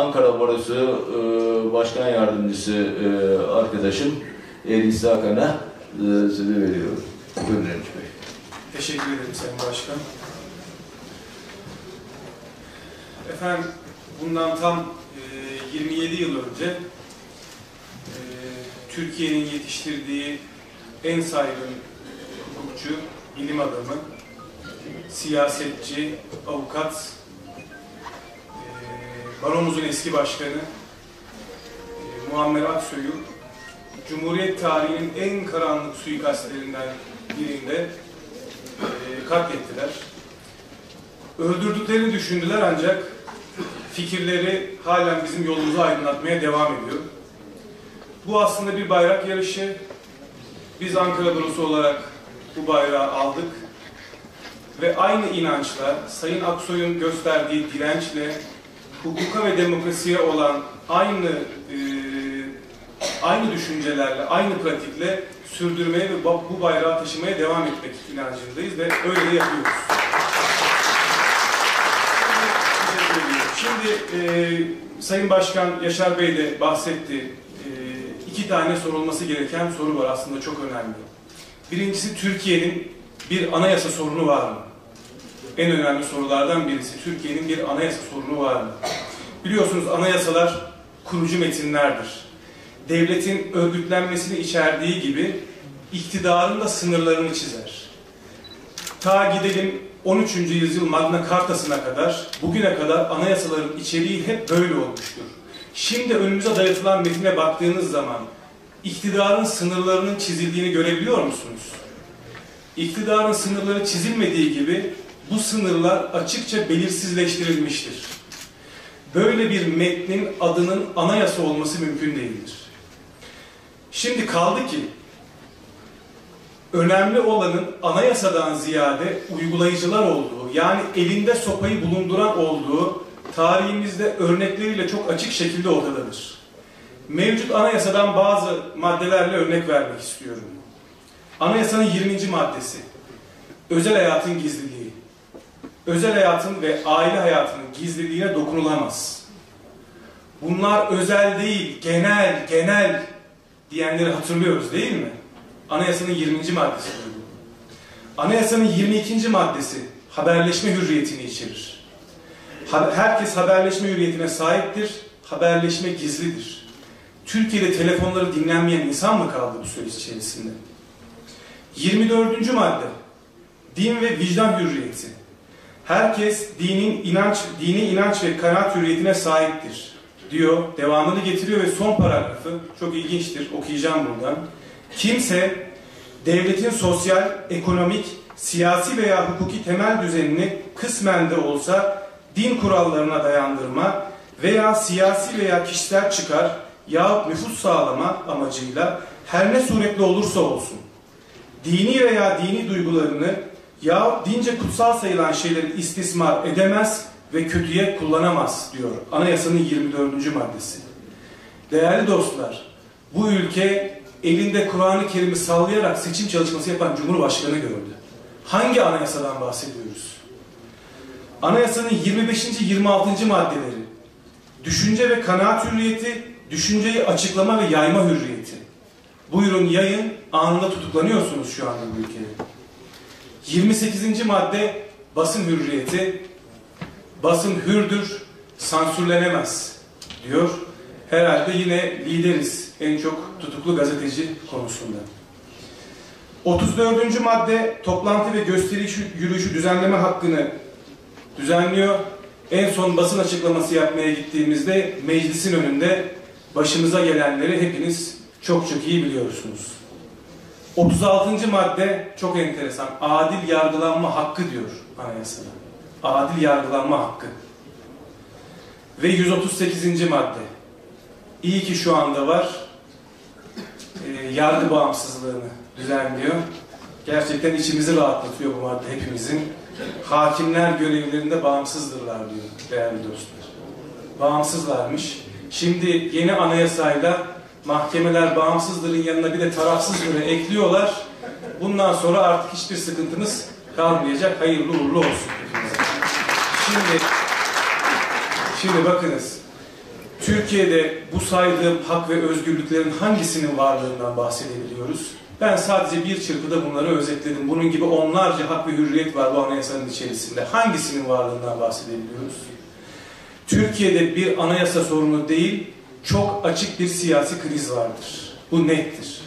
Ankara Barosu Başkan Yardımcısı arkadaşım Enis Hakan'a sözü veriyorum. Buyurun Enis Bey. Teşekkür ederim Sayın Başkan. Efendim, bundan tam 27 yıl önce Türkiye'nin yetiştirdiği en saygın hukukçu, ilim adamı, siyasetçi, avukat, baromuzun eski başkanı Muammer Aksoy'u Cumhuriyet tarihinin en karanlık suikastlerinden birinde katlettiler. Öldürdüklerini düşündüler ancak fikirleri halen bizim yolumuzu aydınlatmaya devam ediyor. Bu aslında bir bayrak yarışı. Biz Ankara Barosu olarak bu bayrağı aldık ve aynı inançla, Sayın Aksoy'un gösterdiği dirençle, hukuka ve demokrasiye olan aynı düşüncelerle, aynı pratikle sürdürmeye ve bu bayrağı taşımaya devam etmek inancındayız ve öyle de yapıyoruz. Şimdi Sayın Başkan Yaşar Bey de bahsetti. İki tane sorulması gereken soru var, aslında çok önemli. Birincisi, Türkiye'nin bir anayasa sorunu var mı? En önemli sorulardan birisi, Türkiye'nin bir anayasa sorunu var mı? Biliyorsunuz, anayasalar kurucu metinlerdir. Devletin örgütlenmesini içerdiği gibi iktidarın da sınırlarını çizer. Ta gidelim 13. yüzyıl Magna Cartası'na kadar, bugüne kadar anayasaların içeriği hep böyle olmuştur. Şimdi önümüze dayatılan metine baktığınız zaman iktidarın sınırlarının çizildiğini görebiliyor musunuz? İktidarın sınırları çizilmediği gibi bu sınırlar açıkça belirsizleştirilmiştir. Böyle bir metnin adının anayasa olması mümkün değildir. Şimdi kaldı ki önemli olanın anayasadan ziyade uygulayıcılar olduğu, yani elinde sopayı bulunduran olduğu tarihimizde örnekleriyle çok açık şekilde ortadadır. Mevcut anayasadan bazı maddelerle örnek vermek istiyorum. Anayasanın 20. maddesi, özel hayatın gizliliği. Özel hayatın ve aile hayatının gizliliğine dokunulamaz. Bunlar özel değil, genel diyenleri hatırlıyoruz değil mi? Anayasanın 20. maddesi bu. Anayasanın 22. maddesi haberleşme hürriyetini içerir. Herkes haberleşme hürriyetine sahiptir, haberleşme gizlidir. Türkiye'de telefonları dinlenmeyen insan mı kaldı bu süreç içerisinde? 24. madde, din ve vicdan hürriyeti. Herkes dini inanç ve kanaat hürriyetine sahiptir diyor, devamını getiriyor ve son paragrafı çok ilginçtir, okuyacağım buradan. Kimse devletin sosyal, ekonomik, siyasi veya hukuki temel düzenini kısmen de olsa din kurallarına dayandırma veya siyasi veya kişisel çıkar yahut nüfus sağlama amacıyla her ne suretle olursa olsun dini veya dini duygularını yahut dince kutsal sayılan şeyleri istismar edemez ve kötüye kullanamaz diyor Anayasanın 24. maddesi. Değerli dostlar, bu ülke elinde Kur'an-ı Kerim'i sallayarak seçim çalışması yapan Cumhurbaşkanı gördü. Hangi anayasadan bahsediyoruz? Anayasanın 25. 26. maddeleri, düşünce ve kanaat hürriyeti, düşünceyi açıklama ve yayma hürriyeti. Buyurun yayın, anında tutuklanıyorsunuz şu anda bu ülkede. 28. madde, basın hürriyeti, basın hürdür, sansürlenemez diyor. Herhalde yine lideriz en çok tutuklu gazeteci konusunda. 34. madde, toplantı ve gösteri yürüyüşü düzenleme hakkını düzenliyor. En son basın açıklaması yapmaya gittiğimizde meclisin önünde başımıza gelenleri hepiniz çok iyi biliyorsunuz. 36. madde çok enteresan. Adil yargılanma hakkı diyor anayasada. Adil yargılanma hakkı. Ve 138. madde. İyi ki şu anda var. Yargı bağımsızlığını düzenliyor. Gerçekten içimizi rahatlatıyor bu madde hepimizin. Hakimler görevlerinde bağımsızdırlar diyor değerli dostlar. Bağımsızlarmış. Şimdi yeni anayasayla mahkemeler bağımsızdırın yanına bir de tarafsızdırı ekliyorlar. Bundan sonra artık hiçbir sıkıntımız kalmayacak. Hayırlı uğurlu olsun. Şimdi bakınız. Türkiye'de bu saydığım hak ve özgürlüklerin hangisinin varlığından bahsedebiliyoruz? Ben sadece bir çırpıda bunları özetledim. Bunun gibi onlarca hak ve hürriyet var bu anayasanın içerisinde. Hangisinin varlığından bahsedebiliyoruz? Türkiye'de bir anayasa sorunu değil, çok açık bir siyasi kriz vardır. Bu nettir.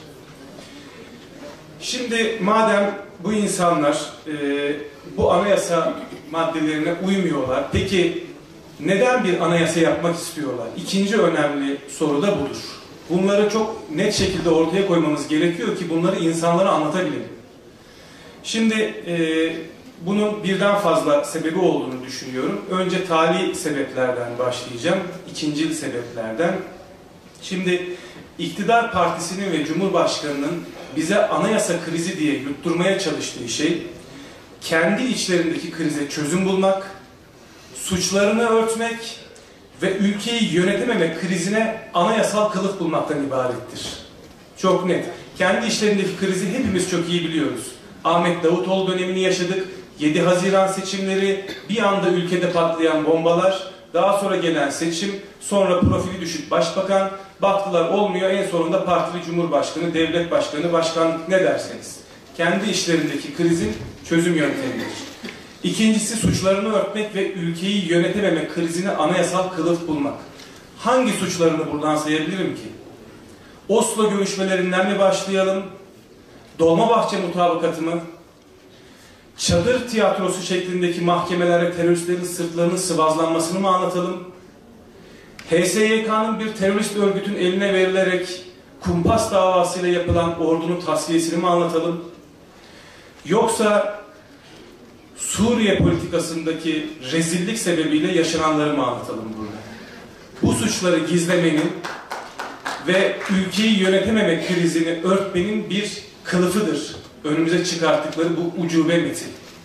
Şimdi madem bu insanlar bu anayasa maddelerine uymuyorlar, peki neden bir anayasa yapmak istiyorlar? İkinci önemli soru da budur. Bunları çok net şekilde ortaya koymamız gerekiyor ki bunları insanlara anlatabilelim. Şimdi bunun birden fazla sebebi olduğunu düşünüyorum. Önce tali sebeplerden başlayacağım, ikincil sebeplerden. Şimdi iktidar partisinin ve Cumhurbaşkanı'nın bize anayasa krizi diye yutturmaya çalıştığı şey, kendi içlerindeki krize çözüm bulmak, suçlarını örtmek ve ülkeyi yönetememe krizine anayasal kılıf bulmaktan ibarettir. Çok net. Kendi işlerindeki krizi hepimiz çok iyi biliyoruz. Ahmet Davutoğlu dönemini yaşadık. 7 Haziran seçimleri, bir anda ülkede patlayan bombalar, daha sonra gelen seçim, sonra profili düşük başbakan, baktılar olmuyor, en sonunda partili cumhurbaşkanı, devlet başkanı, başkanlık ne derseniz. Kendi işlerindeki krizin çözüm yöntemidir. İkincisi suçlarını örtmek ve ülkeyi yönetememe krizine anayasal kılıf bulmak. Hangi suçlarını buradan sayabilirim ki? Oslo görüşmelerinden mi başlayalım? Dolmabahçe mutabakatı mı? Çadır tiyatrosu şeklindeki mahkemelere teröristlerin sırtlarının sıvazlanmasını mı anlatalım? HSYK'nın bir terörist örgütün eline verilerek kumpas davasıyla yapılan ordunun tasfiyesini mi anlatalım? Yoksa Suriye politikasındaki rezillik sebebiyle yaşananları mı anlatalım burada? Bu suçları gizlemenin ve ülkeyi yönetememe krizini örtmenin bir kılıfıdır önümüze çıkarttıkları bu ucube metin.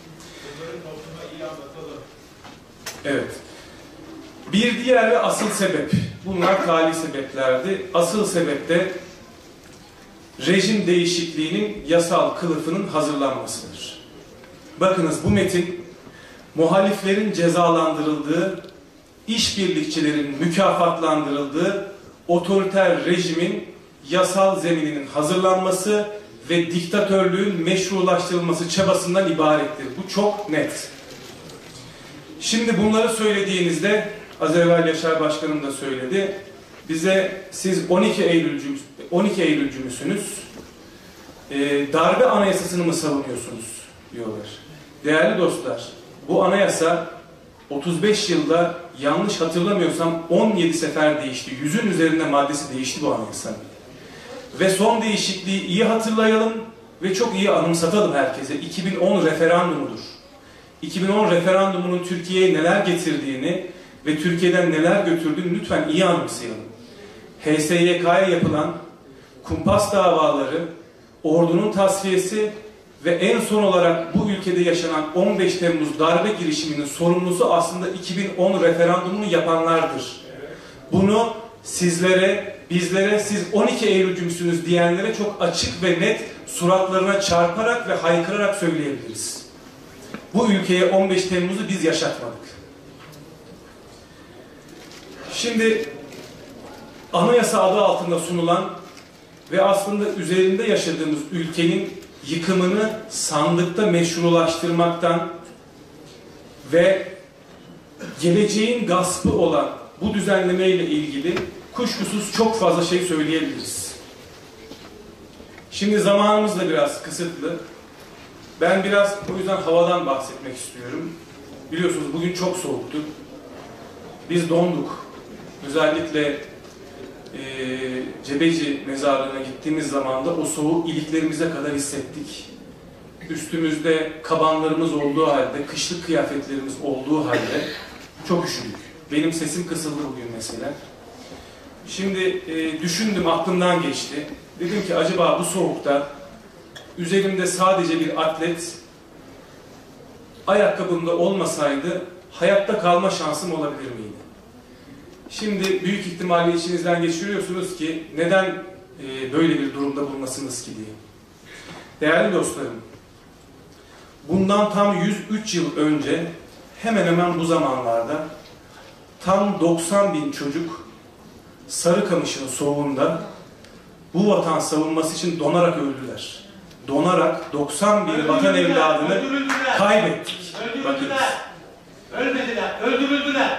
Evet. Bir diğer ve asıl sebep, bunlar tali sebeplerdi. Asıl sebep de rejim değişikliğinin yasal kılıfının hazırlanmasıdır. Bakınız bu metin muhaliflerin cezalandırıldığı, işbirlikçilerin mükafatlandırıldığı otoriter rejimin yasal zemininin hazırlanması ve diktatörlüğün meşrulaştırılması çabasından ibarettir. Bu çok net. Şimdi bunları söylediğinizde, az evvel Yaşar Başkanım da söyledi, bize siz 12 Eylülcü müsünüz, darbe anayasasını mı savunuyorsunuz diyorlar. Değerli dostlar, bu anayasa 35 yılda yanlış hatırlamıyorsam 17 sefer değişti. 100'ün üzerinde maddesi değişti bu anayasanın. Ve son değişikliği iyi hatırlayalım ve çok iyi anımsatalım herkese. 2010 referandumudur. 2010 referandumunun Türkiye'ye neler getirdiğini ve Türkiye'den neler götürdüğünü lütfen iyi anımsayalım. HSYK'ya yapılan kumpas davaları, ordunun tasfiyesi ve en son olarak bu ülkede yaşanan 15 Temmuz darbe girişiminin sorumlusu aslında 2010 referandumunu yapanlardır. Bunu sizlere, bizlere, siz 12 Eylülcümsünüz diyenlere çok açık ve net suratlarına çarparak ve haykırarak söyleyebiliriz. Bu ülkeye 15 Temmuz'u biz yaşatmadık. Şimdi anayasa adı altında sunulan ve aslında üzerinde yaşadığımız ülkenin yıkımını sandıkta meşrulaştırmaktan ve geleceğin gaspı olan bu düzenleme ile ilgili kuşkusuz çok fazla şey söyleyebiliriz. Şimdi zamanımız da biraz kısıtlı. Ben biraz o yüzden havadan bahsetmek istiyorum. Biliyorsunuz bugün çok soğuktu. Biz donduk. Özellikle Cebeci mezarlığına gittiğimiz zaman da o soğuğu iliklerimize kadar hissettik. Üstümüzde kabanlarımız olduğu halde, kışlık kıyafetlerimiz olduğu halde çok üşüdük. Benim sesim kısıldı bugün mesela. Şimdi düşündüm, aklımdan geçti. Dedim ki acaba bu soğukta üzerimde sadece bir atlet, ayakkabımda olmasaydı hayatta kalma şansım olabilir miydi? Şimdi büyük ihtimalle içinizden geçiriyorsunuz ki neden böyle bir durumda bulunmasınız ki diye. Değerli dostlarım, bundan tam 103 yıl önce hemen hemen bu zamanlarda tam 90.000 çocuk Sarıkamış'ın soğuğunda bu vatan savunması için donarak öldüler. Donarak 91 vatan evladını kaybettik. Öldürüldüler. Ölmediler, öldürüldüler.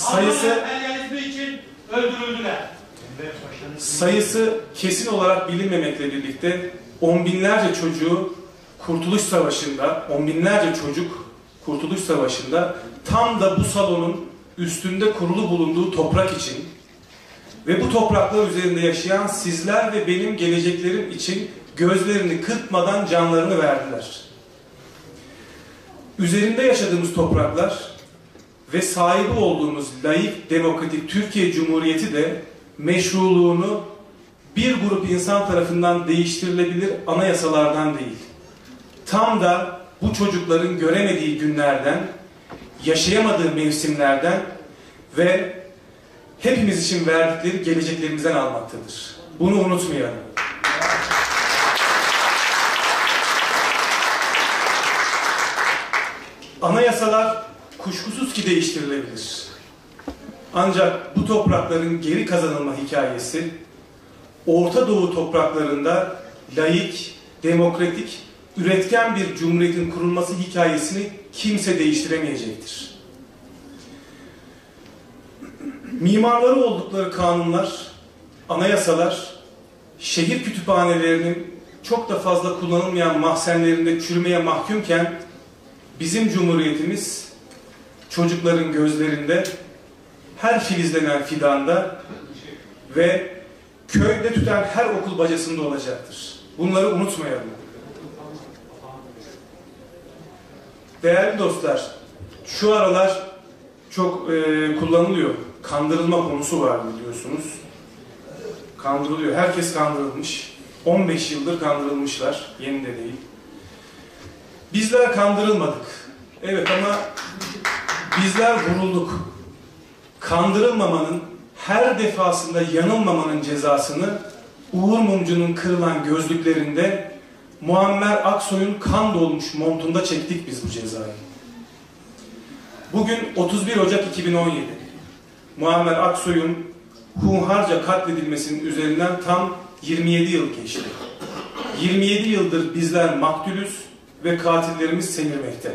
Sayısı kesin olarak bilinmemekle birlikte on binlerce çocuğu Kurtuluş Savaşı'nda, tam da bu salonun üstünde kurulu bulunduğu toprak için ve bu topraklar üzerinde yaşayan sizler ve benim geleceklerim için gözlerini kırpmadan canlarını verdiler. Üzerinde yaşadığımız topraklar ve sahibi olduğumuz laik, demokratik Türkiye Cumhuriyeti de meşruluğunu bir grup insan tarafından değiştirilebilir anayasalardan değil, tam da bu çocukların göremediği günlerden, yaşayamadığı mevsimlerden ve hepimiz için verdikleri geleceklerimizden almaktadır. Bunu unutmayalım. Anayasalar kuşkusuz ki değiştirilebilir. Ancak bu toprakların geri kazanılma hikayesi, Orta Doğu topraklarında laik, demokratik, üretken bir cumhuriyetin kurulması hikayesini kimse değiştiremeyecektir. Mimarları oldukları kanunlar, anayasalar, şehir kütüphanelerinin çok da fazla kullanılmayan mahzenlerinde çürümeye mahkumken, bizim cumhuriyetimiz çocukların gözlerinde, her filizlenen fidanda ve köyde tüten her okul bacasında olacaktır. Bunları unutmayalım. Değerli dostlar, şu aralar çok kullanılıyor. Kandırılma konusu var biliyorsunuz. Kandırılıyor. Herkes kandırılmış. 15 yıldır kandırılmışlar. Yeni de değil. Bizler kandırılmadık. Evet ama bizler vurulduk. Kandırılmamanın, her defasında yanılmamanın cezasını Uğur Mumcu'nun kırılan gözlüklerinde, Muammer Aksoy'un kan dolmuş montunda çektik biz bu cezayı. Bugün 31 Ocak 2017. Muammer Aksoy'un hunharca katledilmesinin üzerinden tam 27 yıl geçti. 27 yıldır bizler maktulüz ve katillerimiz semirmekte.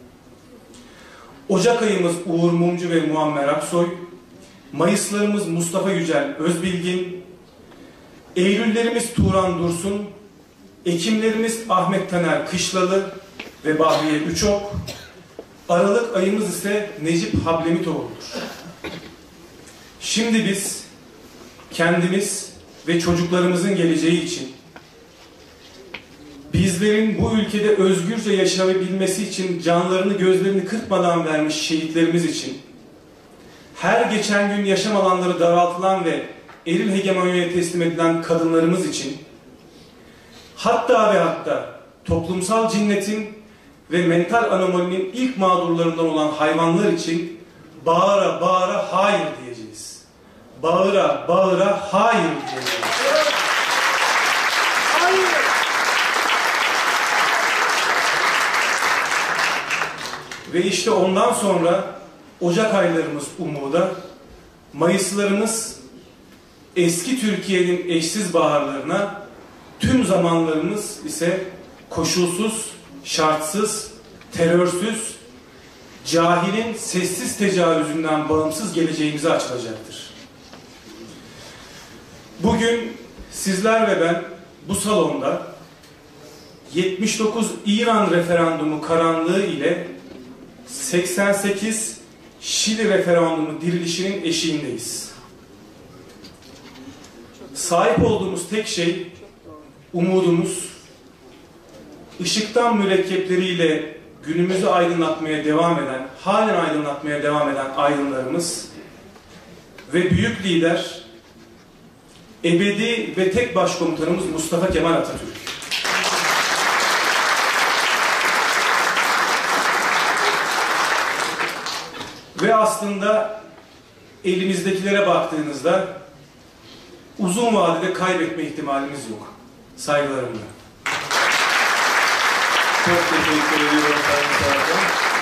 Ocak ayımız Uğur Mumcu ve Muammer Aksoy, Mayıslarımız Mustafa Yücel Özbilgin, Eylüllerimiz Turan Dursun, Ekimlerimiz Ahmet Taner Kışlalı ve Bahriye Üçok, Aralık ayımız ise Necip Hablemitoğlu'dur. Şimdi biz kendimiz ve çocuklarımızın geleceği için, bizlerin bu ülkede özgürce yaşayabilmesi için canlarını gözlerini kırpmadan vermiş şehitlerimiz için, her geçen gün yaşam alanları daraltılan ve eril hegemonyaya teslim edilen kadınlarımız için, hatta ve hatta toplumsal cinnetin ve mental anomalinin ilk mağdurlarından olan hayvanlar için bağıra bağıra hayır diyeceğiz. Bağıra bağıra hayır diyeceğiz. Hayır. Ve işte ondan sonra Ocak aylarımız umuda, Mayıslarımız eski Türkiye'nin eşsiz baharlarına, tüm zamanlarımız ise koşulsuz, şartsız, terörsüz, cahilin sessiz tecavüzünden bağımsız geleceğimize açılacaktır. Bugün sizler ve ben bu salonda 79 İran referandumu karanlığı ile 88 Şili referandumu dirilişinin eşiğindeyiz. Sahip olduğumuz tek şey umudumuz, ışıktan mürekkepleriyle günümüzü aydınlatmaya devam eden, halen aydınlatmaya devam eden aydınlarımız ve büyük lider, ebedi ve tek başkomutanımız Mustafa Kemal Atatürk. Ve aslında elimizdekilere baktığınızda uzun vadede kaybetme ihtimalimiz yok. Saygılarımla. Çok teşekkür ediyorum.